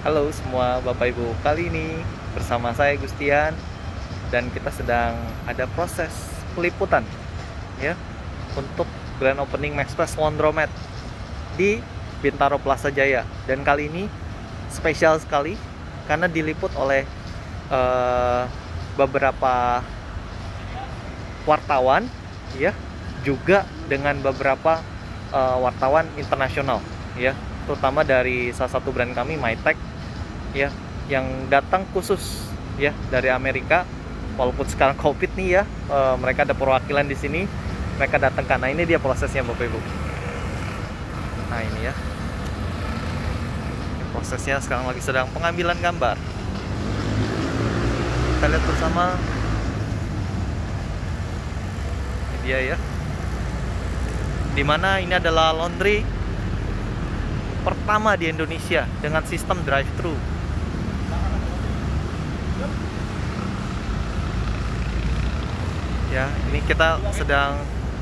Halo semua Bapak Ibu, kali ini bersama saya Gustian dan kita sedang ada proses peliputan ya untuk grand opening Maxpress Laundromat di Bintaro Plaza Jaya. Dan kali ini spesial sekali karena diliput oleh beberapa wartawan ya, juga dengan beberapa wartawan internasional ya, terutama dari salah satu brand kami Mytech ya, yang datang khusus ya dari Amerika. Walaupun sekarang Covid nih ya, mereka ada perwakilan di sini, mereka datang karena ini dia prosesnya Bapak Ibu. Nah ini ya, prosesnya sekarang lagi sedang pengambilan gambar. Kita lihat bersama. Ini dia ya, dimana ini adalah laundry pertama di Indonesia dengan sistem drive-thru. Ya, ini kita sedang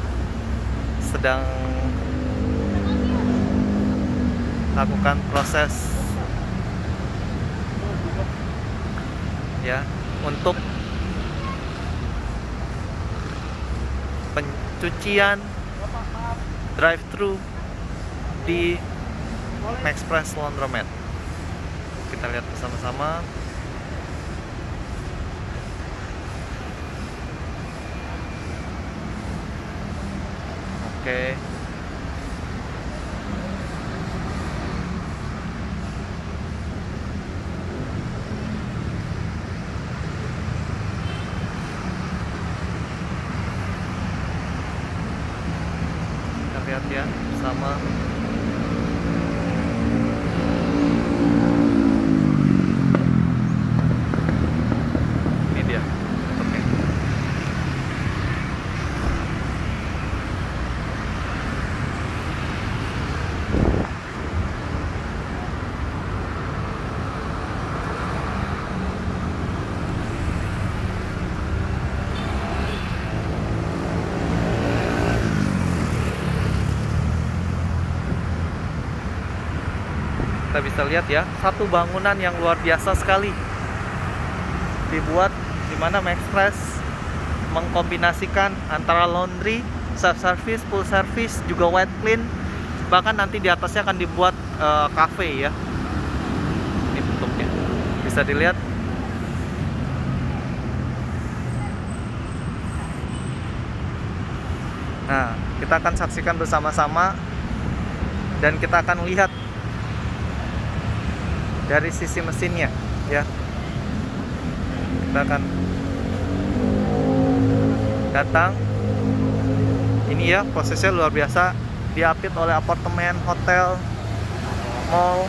lakukan proses ya untuk pencucian drive-thru di Maxpress Laundromat. Kita lihat bersama-sama. Oke. Kita lihat ya bersama. Ini dia. Oke. Kita bisa lihat ya, satu bangunan yang luar biasa sekali dibuat, di mana Maxpress mengkombinasikan antara laundry, self service, full service, juga wet clean. Bahkan nanti di atasnya akan dibuat cafe ya. Ini bentuknya bisa dilihat. Nah, kita akan saksikan bersama-sama dan kita akan lihat dari sisi mesinnya ya. Kita akan datang. Ini ya, prosesnya luar biasa, diapit oleh apartemen, hotel, mall.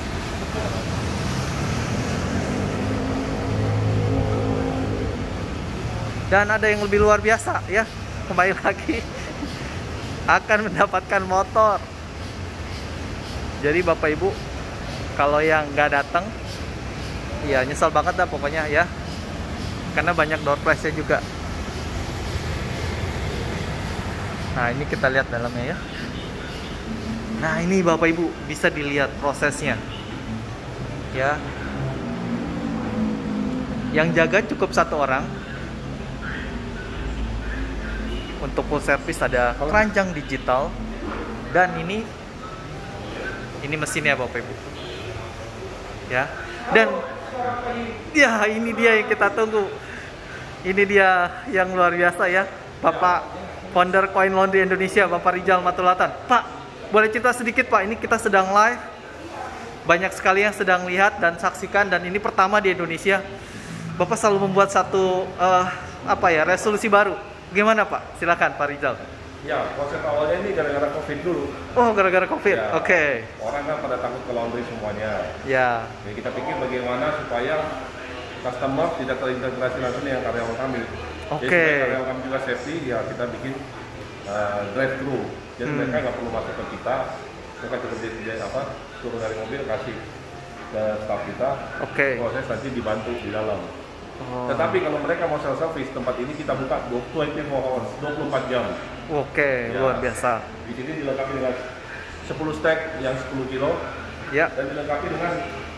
Dan ada yang lebih luar biasa ya, kembali lagi akan mendapatkan motor. Jadi Bapak Ibu, kalau yang nggak datang, ya nyesel banget dah pokoknya ya, karena banyak door prize-nya juga. Nah ini kita lihat dalamnya ya. Nah ini Bapak Ibu bisa dilihat prosesnya ya. Yang jaga cukup satu orang. Untuk full service ada keranjang digital, dan ini mesinnya Bapak Ibu ya. Dan ya ini dia yang kita tunggu. Ini dia yang luar biasa ya, Bapak founder Coin Laundry Indonesia, Bapak Rizal Matulatan. Pak, boleh cerita sedikit Pak, ini kita sedang live, banyak sekali yang sedang lihat dan saksikan, dan ini pertama di Indonesia. Bapak selalu membuat satu resolusi baru. Gimana Pak? Silakan Pak Rizal. Ya, konsep awalnya ini gara-gara COVID dulu. Oh, gara-gara COVID. Ya, Oke. orang kan pada takut ke laundry semuanya. Ya. Jadi kita pikir bagaimana supaya customer tidak terintegrasi langsung dengan karyawan kami. Oke. Jadi supaya karyawan kami juga safety, ya kita bikin drive-thru. Jadi mereka nggak perlu masuk ke kita, mereka cukup turun dari mobil, kasih ke staff kita. Oke. Proses nanti dibantu di dalam. Oh. Tetapi kalau mereka mau self service, tempat ini kita buka 24 hours, 24 jam. Oke, Ya, luar biasa. Di sini dilengkapi dengan 10 stack yang 10 kilo Ya. dan dilengkapi dengan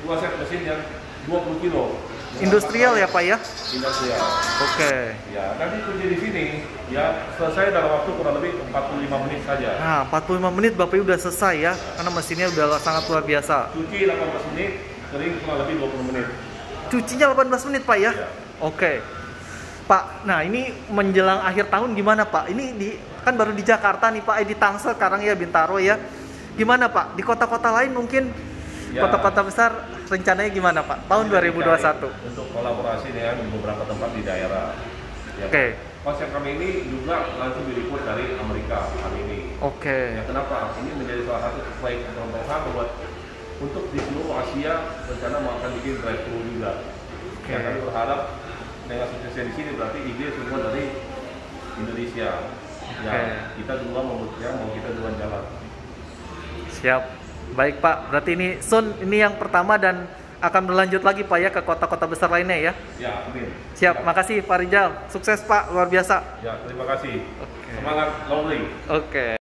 2 set mesin yang 20 kilo. Industrial ya Pak ya? Industrial. Oke. Ya, nanti kerja di sini ya selesai dalam waktu kurang lebih 45 menit saja. Nah, 45 menit Bapak udah selesai ya, karena mesinnya udah sangat luar biasa. Cuci 18 menit, kering kurang lebih 20 menit. Cucinya 18 menit Pak ya? Ya. Oke. Pak, nah ini menjelang akhir tahun gimana Pak? Ini kan baru di Jakarta nih Pak, di Tangsel sekarang ya, Bintaro ya. Gimana Pak? Di kota-kota lain mungkin, Ya. kota-kota besar rencananya gimana Pak? Tahun 2021. Untuk kolaborasi dengan beberapa tempat di daerah. Ya. Oke. Konsep kami ini juga langsung diliput dari Amerika kali ini. Oke. Ya, kenapa? Ini menjadi salah satu proyek contohan buat untuk di seluruh Asia rencana mau akan bikin drive-thru juga. Oke. Ya, kami berharap dengan suksesnya di sini berarti ide semua dari Indonesia. Ya, Oke. kita duluan memutuskan mau kita duluan jalan. Siap. Baik Pak, berarti ini Sun ini yang pertama dan akan berlanjut lagi Pak ya ke kota-kota besar lainnya ya. Ya, amin. Siap, Ya. makasih Pak Rijal. Sukses Pak, luar biasa. Ya, terima kasih. Oke. Semangat lonely. Oke.